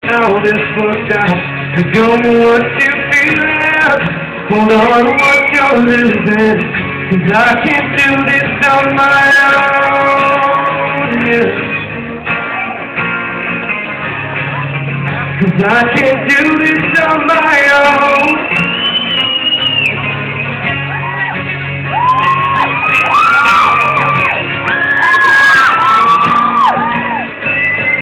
all this worked out. Cause you're what you feel. Hold on to what you're losing. Cause I can't do this on my own. Yeah. Cause I can't do this on my own.